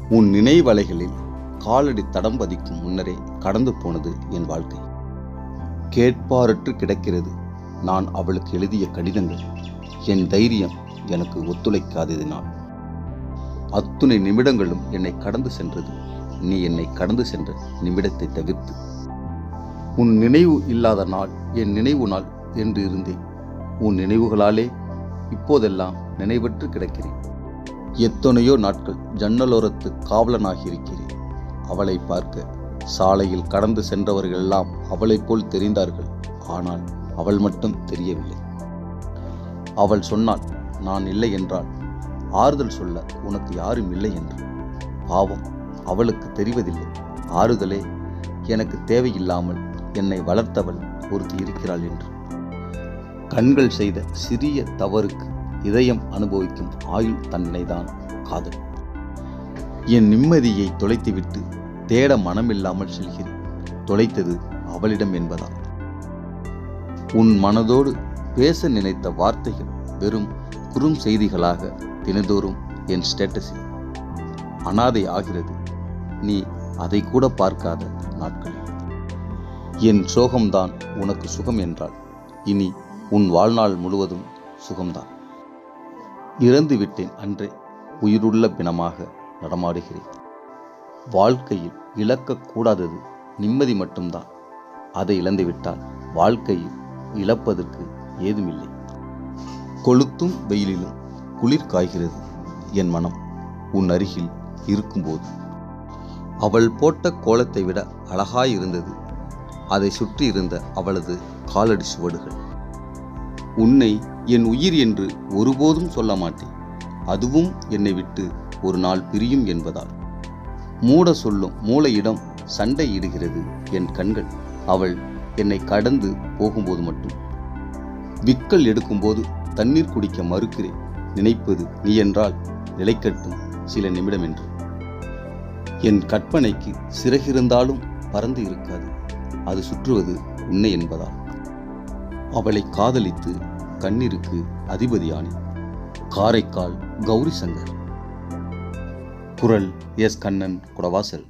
உன் நினைவலைகளில் காலடி தடம் பதிக்கும் முன்னரே கடந்து போனது என் வாழ்க்கை. கேட்பாரற்று கிடக்கிறது நான் அவளுக்கு எழுதிய கடிதங்கள். என் தைரியம் எனக்கு ஒத்துழைக்காததினால் அத்துணை நிமிடங்களும் என்னை கடந்து சென்றது. நீ என்னை கடந்து சென்ற நிமிடத்தை தவிர்த்து. உன் நினைவு இல்லாத நாள் என் நினைவு நாள் என்று இருந்தேன். உன் நினைவுகளாலே இப்போதெல்லாம் நினைவற்று கிடக்கிறேன். எத்தனையோ நாட்கள் ஜன்னலோரத்து காவலனாகி இருக்கிறேன். அவளை பார்க்க சாலையில் கடந்து சென்றவர்களெல்லாம் அவளைப் போல் தெரிந்தார்கள். ஆனால் அவள் மட்டும் தெரியவில்லை. அவள் சொன்னாள், நான் இல்லை என்றால் ஆறுதல் சொல்ல உனக்கு யாரும் இல்லை என்று. பாவம், அவளுக்கு தெரிவதில்லை. ஆறுதலே எனக்கு தேவையில்லாமல் என்னை வளர்த்தவள் ஒருத்தி இருக்கிறாள் என்று. கண்கள் செய்த சிறிய தவறுக்கு இதயம் அனுபவிக்கும் ஆயுள் தண்டனைதான் காதல். என் நிம்மதியை தொலைத்துவிட்டு தேட மனமில்லாமல் செல்கிறேன். தொலைத்தது அவளிடம் என்பதால். உன் மனதோடு பேச நினைத்த வார்த்தைகள் வெறும் குறும் செய்திகளாக தினந்தோறும் என் ஸ்டேட்டஸில் அனாதை ஆகிறது. நீ அதை கூட பார்க்காத நாட்களில். என் சோகம்தான் உனக்கு சுகம் என்றால் இனி உன் வாழ்நாள் முழுவதும் சுகம்தான். இறந்து விட்டேன் அன்றே உயிருள்ள பிணமாக நடமாடுகிறேன். வாழ்க்கையில் இழக்கக்கூடாதது நிம்மதி மட்டும்தான். அதை இழந்துவிட்டால் வாழ்க்கையில் இழப்பதற்கு ஏதுமில்லை. கொளுத்தும் வெயிலிலும் குளிர் காய்கிறது என் மனம் உன் அருகில் இருக்கும்போது. அவள் போட்ட கோலத்தை விட அழகாயிருந்தது அதை சுற்றி இருந்த அவளது காலடி சுவடுகள். உன்னை என் உயிர் என்று ஒருபோதும் சொல்ல மாட்டேன். அதுவும் என்னை விட்டு ஒரு நாள் பிரியும் என்பதால். மூட சொல்லும் மூளையிடம் சண்டையிடுகிறது என் கண்கள் அவள் என்னை கடந்து போகும்போது மட்டும். விக்கல் எடுக்கும்போது தண்ணீர் குடிக்க மறுக்கிறேன். நினைப்பது நீ என்றால் நிலைக்கட்டும் சில நிமிடம் என்று. என் கற்பனைக்கு சிறகிருந்தாலும் பறந்து இருக்காது. அது சுற்றுவது உன்னை என்பதால். அவளை காதலித்து கண்ணீருக்கு அதிபதியானேன். காரைக்கால் கௌரி சங்கர். குரல் எஸ். கண்ணன், குடவாசல்.